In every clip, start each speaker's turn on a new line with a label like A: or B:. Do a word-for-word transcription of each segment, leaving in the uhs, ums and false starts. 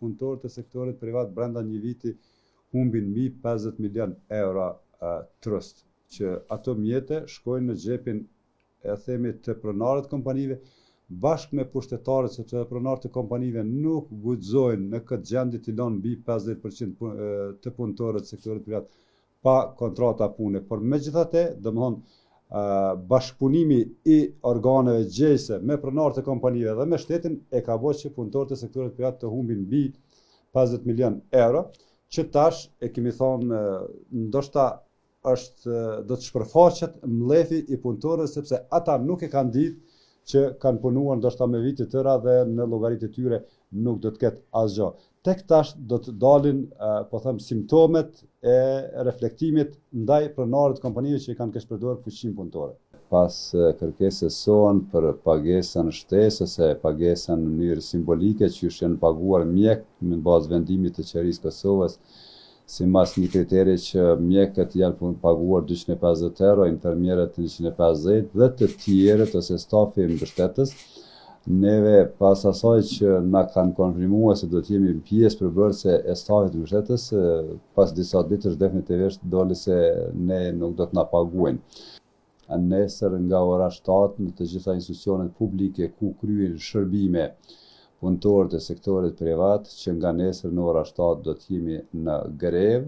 A: punëtorët e sektorit privat brenda një viti humbin mbi pesëdhjetë milion euro uh, trust, që ato mjete shkojnë në xhepin e themi të pronarët kompanive, bashkë me pushtetarët, sepse pronarët e kompanive nuk guxojnë në këtë gjendje të lënë mbi pesëdhjetë përqind të punëtorët e sektorit privat pa kontrata pune. Por megjithatë, domethënë uh, bashkëpunimi i organeve gjejse me pronarët e kompanive dhe me shtetin e ka bërë që punëtorët e sektorit privat të humbin mbi pesëdhjetë milion euro, që tash e kemi thonë ndoshta është do të shpërfaqet mlefi i punëtorëve, sepse ata nuk e kanë ditë që kanë punuar ndoshta me vite tëra dhe në llogaritë e tyre nuk do të ketë asgjë. Tek tash do të dalin, po them, simptomet e reflektimit ndaj pronarëve të kompanive që i kanë këshpërduar fuqinë punëtore. Pas kërkesës son për pagesën shtesëse, pagesën në mënyrë simbolike që janë paguar mjek në bazë vendimit të qeverisë Kosovës, si mas një kriteri që mjekët janë paguar dyqind e pesëdhjetë euro, infermierët njëqind e pesëdhjetë dhe të tjerët ose stafi mbështetës. Neve pas asaj që na kanë konfirmuar se do të jemi pjesë përbërëse e stafit mbështetës, pas disa ditësh definitivisht doli se ne nuk do të na paguajnë. Nesër nga ora shtatë në të gjitha institucionet publike ku kryen shërbime punëtorët e sektorit privat, që nga nesër në ora shtatë do të jemi në grevë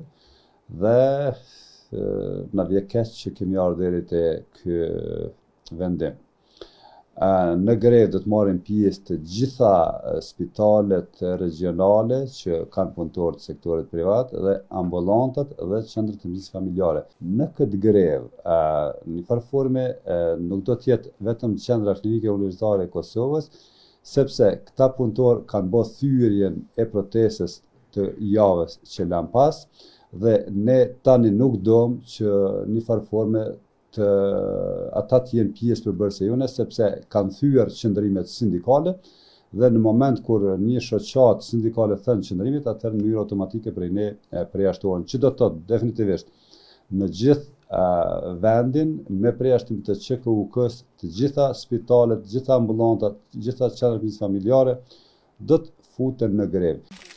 A: dhe na vjen keq që kemi ardhur deri te ky vendim. Në grevë do të marrin pjesë të gjitha spitalet regionale që kanë punëtorë të sektorit privat dhe ambulantat dhe qendrat e mjedisit familjare. Në këtë grevë, në një farë forme nuk do të jetë vetëm qendra klinike universitare e Kosovës, sepse këta punëtorë kanë bërë thyrjen e protestës të javës që lan pas dhe ne tani nuk dom që një farë forme të ata të jenë pjesë përbërëse jone, sepse kanë thyer qëndrimet sindikale dhe në moment kur një shoqat sindikale thënë qëndrimit, atëherë në mënyrë automatike prej ne përjashtohen, që do të thotë definitivisht në gjithë Uh, vendin me përjashtim të Q K U K-s, të gjitha spitalet, të gjitha ambulantat, të gjitha qendrat familjare do të futen në grevë.